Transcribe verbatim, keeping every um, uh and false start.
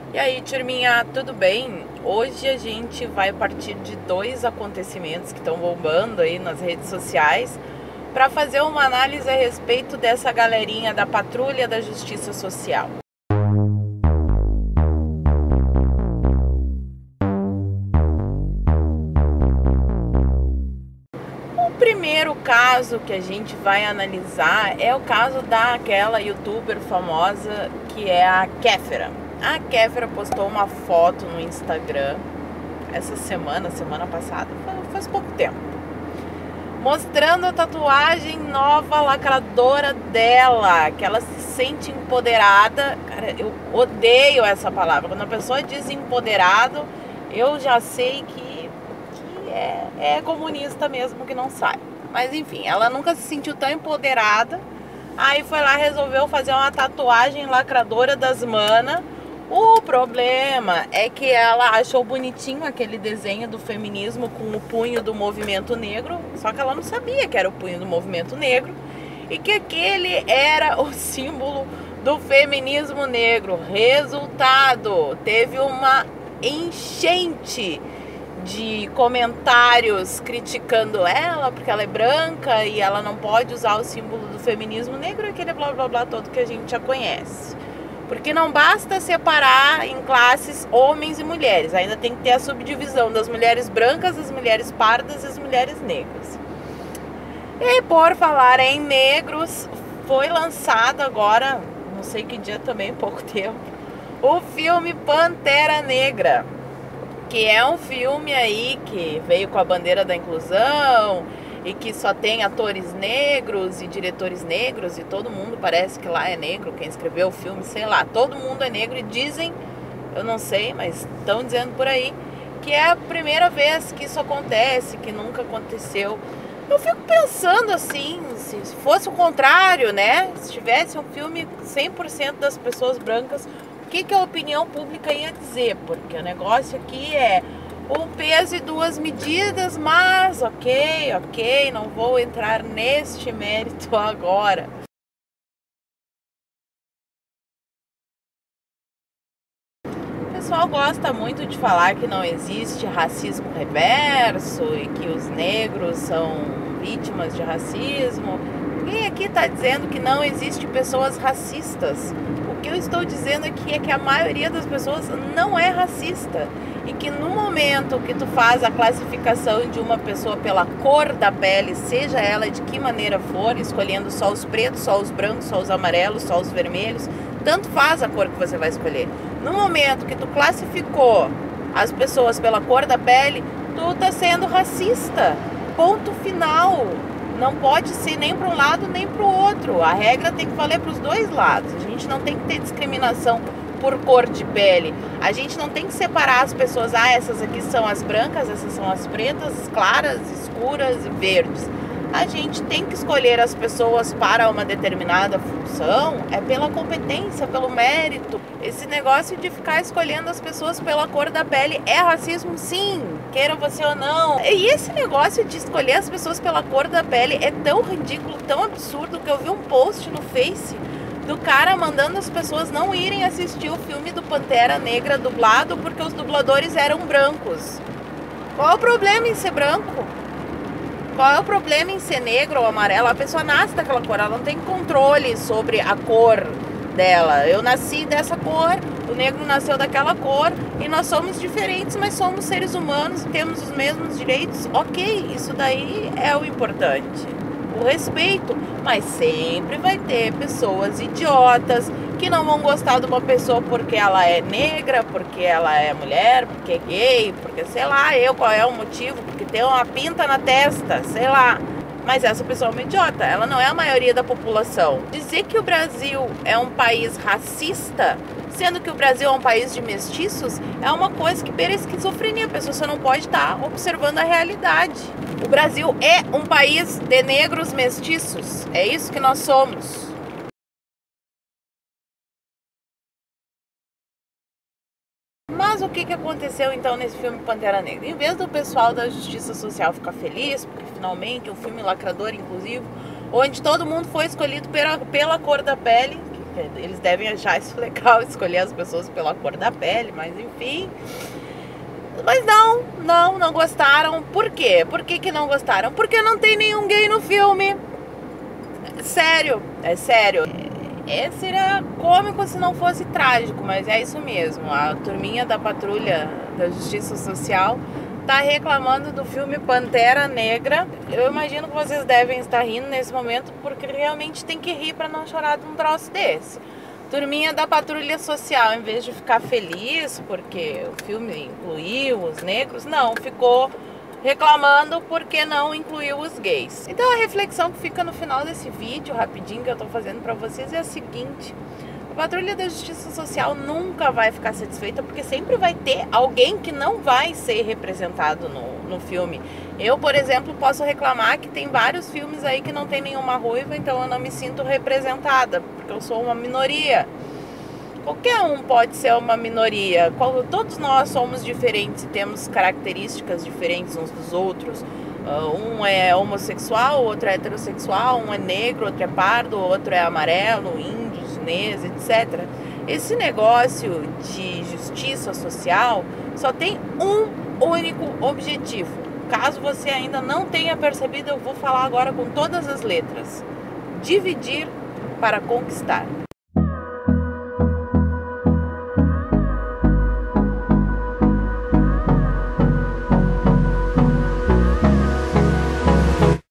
E aí, turminha, tudo bem? Hoje a gente vai partir de dois acontecimentos que estão bombando aí nas redes sociais para fazer uma análise a respeito dessa galerinha da Patrulha da Justiça Social. O primeiro caso que a gente vai analisar é o caso daquela youtuber famosa que é a Kéfera. A Kéfera postou uma foto no Instagram essa semana, semana passada, faz pouco tempo, mostrando a tatuagem nova lacradora dela, que ela se sente empoderada. Cara, eu odeio essa palavra. Quando a pessoa diz empoderado, eu já sei que, que é, é comunista mesmo que não sai. Mas enfim, ela nunca se sentiu tão empoderada. Aí foi lá, resolveu fazer uma tatuagem lacradora das manas. O problema é que ela achou bonitinho aquele desenho do feminismo com o punho do movimento negro, só que ela não sabia que era o punho do movimento negro e que aquele era o símbolo do feminismo negro. Resultado, teve uma enchente de comentários criticando ela porque ela é branca e ela não pode usar o símbolo do feminismo negro e aquele blá blá blá todo que a gente já conhece. Porque não basta separar em classes homens e mulheres, ainda tem que ter a subdivisão das mulheres brancas, as mulheres pardas e as mulheres negras. E por falar em negros, foi lançado agora, não sei que dia também, pouco tempo, o filme Pantera Negra, que é um filme aí que veio com a bandeira da inclusão e que só tem atores negros e diretores negros e todo mundo parece que lá é negro, quem escreveu o filme, sei lá, todo mundo é negro e dizem, eu não sei, mas estão dizendo por aí, que é a primeira vez que isso acontece, que nunca aconteceu. Eu fico pensando assim, se fosse o contrário, né, se tivesse um filme cem por cento das pessoas brancas, o que, que a opinião pública ia dizer? Porque o negócio aqui é um peso e duas medidas, mas ok, ok, não vou entrar neste mérito agora. O pessoal gosta muito de falar que não existe racismo reverso e que os negros são vítimas de racismo. Ninguém aqui está dizendo que não existe pessoas racistas. O que eu estou dizendo aqui é que a maioria das pessoas não é racista. E que no momento que tu faz a classificação de uma pessoa pela cor da pele, seja ela de que maneira for, escolhendo só os pretos, só os brancos, só os amarelos, só os vermelhos, tanto faz a cor que você vai escolher. No momento que tu classificou as pessoas pela cor da pele, tu tá sendo racista. Ponto final. Não pode ser nem para um lado nem para o outro. A regra tem que valer para os dois lados. A gente não tem que ter discriminação por cor de pele. A gente não tem que separar as pessoas, ah, essas aqui são as brancas, essas são as pretas, claras, escuras e verdes. A gente tem que escolher as pessoas para uma determinada função, é pela competência, pelo mérito. Esse negócio de ficar escolhendo as pessoas pela cor da pele é racismo, sim, queira você ou não. E esse negócio de escolher as pessoas pela cor da pele é tão ridículo, tão absurdo, que eu vi um post no Face do cara mandando as pessoas não irem assistir o filme do Pantera Negra dublado porque os dubladores eram brancos. Qual é o problema em ser branco? Qual é o problema em ser negro ou amarelo? A pessoa nasce daquela cor, ela não tem controle sobre a cor dela. Eu nasci dessa cor, o negro nasceu daquela cor e nós somos diferentes, mas somos seres humanos e temos os mesmos direitos. Ok, isso daí é o importante. O respeito, mas sempre vai ter pessoas idiotas que não vão gostar de uma pessoa porque ela é negra, porque ela é mulher, porque é gay, porque sei lá eu qual é o motivo, porque tem uma pinta na testa, sei lá. Mas essa pessoa é uma idiota, ela não é a maioria da população. Dizer que o Brasil é um país racista, sendo que o Brasil é um país de mestiços, é uma coisa que beira esquizofrenia. A pessoa só não pode estar observando a realidade. O Brasil é um país de negros mestiços, é isso que nós somos. Mas o que, que aconteceu então nesse filme Pantera Negra? Em vez do pessoal da Justiça Social ficar feliz, porque finalmente um filme lacrador inclusivo, onde todo mundo foi escolhido pela, pela cor da pele, Eles devem achar isso legal, escolher as pessoas pela cor da pele, mas enfim. Mas não, não, não gostaram. Por quê? Por que que não gostaram? Porque não tem nenhum gay no filme. Sério, é sério. É, seria cômico se não fosse trágico, mas é isso mesmo. A turminha da Patrulha da Justiça Social tá reclamando do filme Pantera Negra. Eu imagino que vocês devem estar rindo nesse momento, porque realmente tem que rir para não chorar de um troço desse. Turminha da Patrulha Social, em vez de ficar feliz porque o filme incluiu os negros, não, ficou reclamando porque não incluiu os gays. Então a reflexão que fica no final desse vídeo, rapidinho, que eu tô fazendo pra vocês, é a seguinte: a Patrulha da Justiça Social nunca vai ficar satisfeita, porque sempre vai ter alguém que não vai ser representado no, no filme. Eu, por exemplo, posso reclamar que tem vários filmes aí que não tem nenhuma ruiva, então eu não me sinto representada, porque eu sou uma minoria. Qualquer um pode ser uma minoria. Todos nós somos diferentes e temos características diferentes uns dos outros. Um é homossexual, outro é heterossexual, um é negro, outro é pardo, outro é amarelo, índio, chinês, etcétera. Esse negócio de justiça social só tem um único objetivo. Caso você ainda não tenha percebido, eu vou falar agora com todas as letras: dividir para conquistar.